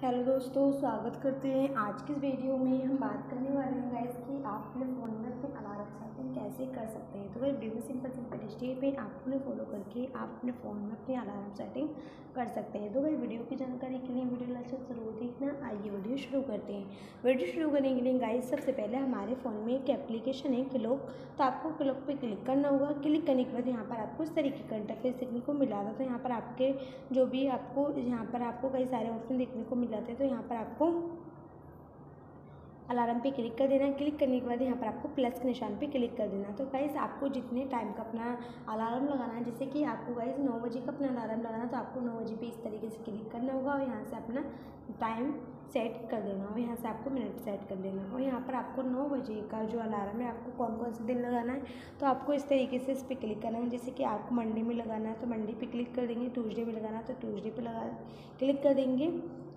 Hello दोस्तों, स्वागत करते हैं। आज की इस वीडियो में हम बात करने वाले हैं गाइस कि आप अपने फ़ोन में अपने अलार्म सेटिंग कैसे कर सकते हैं। तो गाइस वीडियो में सिंपल स्टेप है, आप उन्हें फॉलो करके आप अपने फ़ोन में अपनी अलार्म सेटिंग कर सकते हैं। तो गाइस वीडियो की जानकारी के लिए वीडियो लास्ट तक जरूर देखना। आइए वीडियो शुरू करते हैं। वीडियो शुरू करने के लिए गाइस सबसे पहले हमारे फ़ोन में एक एप्लीकेशन है क्लॉक, तो आपको क्लॉक पर क्लिक करना होगा। क्लिक करने के बाद यहाँ पर आपको इस तरीके का इंटरफेस देखने को मिला था। तो यहाँ पर आपके जो भी आपको यहाँ पर आपको कई सारे ऑप्शन देखने को मिल जाते हैं। तो यहाँ पर आपको अलार्म पे क्लिक कर देना है। क्लिक करने के बाद यहाँ पर आपको प्लस के निशान पे क्लिक कर देना है। तो गाइस आपको जितने टाइम का अपना अलार्म लगाना है, जैसे कि आपको गाइस 9 बजे का अपना अलार्म लगाना है, तो आपको 9 बजे पे इस तरीके से क्लिक करना होगा और यहाँ से अपना टाइम सेट कर देना और यहाँ से आपको मिनट सेट कर देना। और यहाँ पर आपको 9 बजे का जो अलार्म है आपको कौन कौन से दिन लगाना है, तो आपको इस तरीके से इस पर क्लिक करना है। जैसे कि आपको मंडे में लगाना है तो मंडे पे क्लिक कर देंगे, ट्यूसडे में लगाना है तो ट्यूसडे पे क्लिक कर देंगे,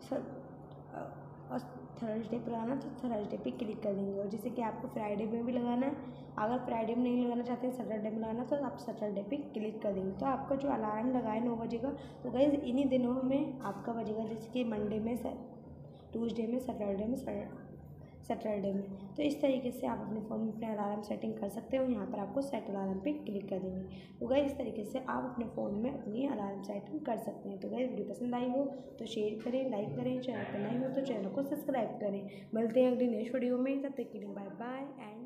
और थर्सडे पे लगाना तो थर्सडे पे क्लिक कर देंगे। और जैसे कि आपको फ्राइडे में भी लगाना है, अगर फ्राइडे में नहीं लगाना चाहते हैं, सैटरडे में लगाना तो आप सैटरडे पे क्लिक कर देंगे। तो आपका जो अलार्म लगा है 9 बजे का, तो गाइस इन्हीं दिनों में आपका बजेगा, जैसे कि मंडे में, ट्यूसडे में, सैटरडे में। तो इस तरीके से आप अपने फ़ोन में अपने अलार्म सेटिंग कर सकते हो। यहाँ पर आपको सेट अलार्म पे क्लिक कर देंगे। तो गाइस इस तरीके से आप अपने फ़ोन में अपनी अलार्म सेटिंग कर सकते हैं। तो गाइस वीडियो पसंद आई हो तो शेयर करें, लाइक करें, चैनल पर नए हो तो चैनल को सब्सक्राइब करें। मिलते हैं अगली नेक्स्ट वीडियो में, तब तक के लिए बाय बाय एंड